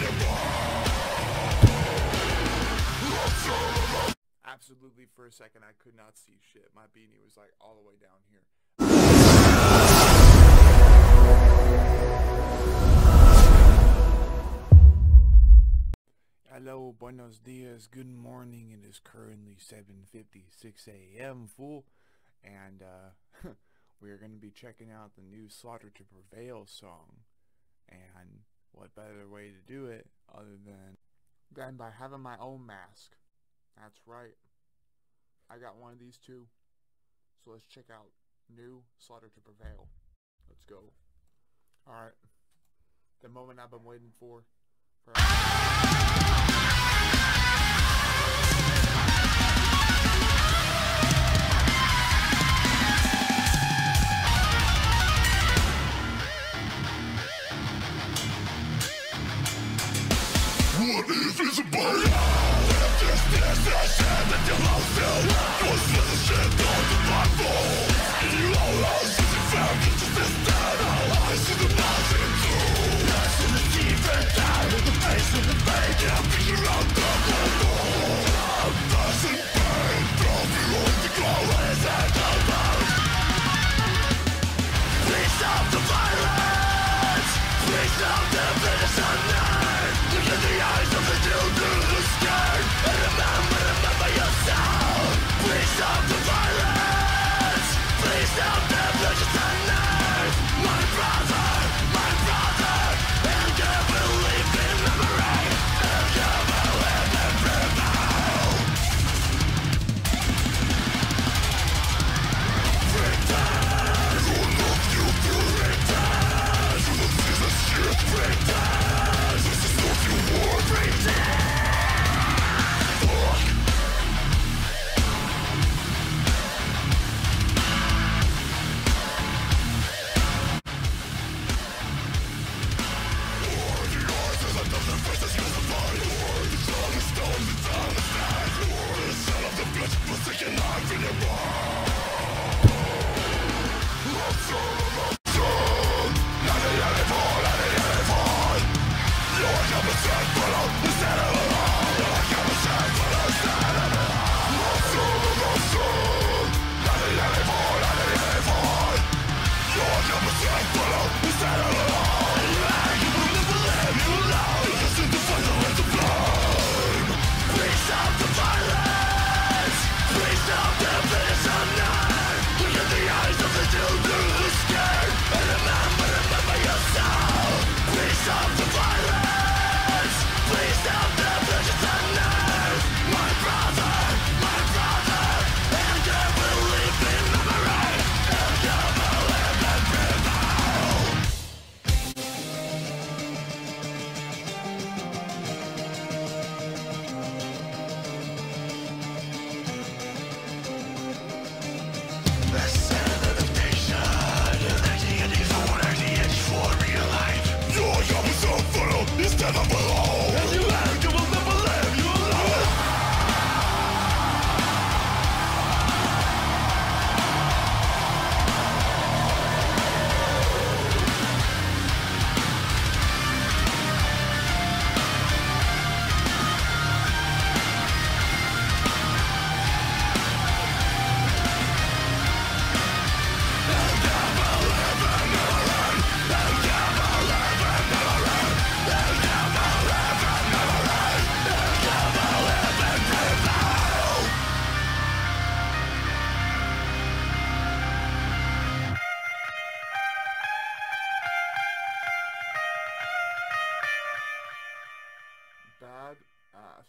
Absolutely, for a second I could not see shit. My beanie was like all the way down here. Hello, buenos dias, good morning. It is currently 7:56 a.m. fool, and we're going to be checking out the new Slaughter to Prevail song. And what better way to do it other than by having my own mask. That's right, I got one of these too. So let's check out new Slaughter to Prevail. Let's go. Alright, the moment I've been waiting for. What if it's a bird? This shit that you love still was just a shit on the Bible. And you all lost as you found it just instead. I see the mountain too. I see the deep and down in the face of the pain. And I figure out the whole. I'm passing pain from below the glow as I go down. Please stop the violence. Please stop the venison night. Look in the eyes of the dude through the sky. And remember yourself. Please stop the violence. Please stop the bloodshed tonight. My brother, and you believe in memory. And you believe in prevail. Pretend. You look, you pretend. You look, this is shit. Pretend. This is what you want. Pretend. Bad ass.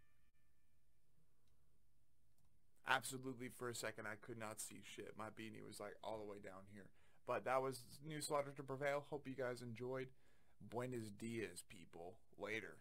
Absolutely, for a second I could not see shit. My beanie was like all the way down here. But that was new Slaughter to Prevail. Hope you guys enjoyed. Buenos dias, people. Later.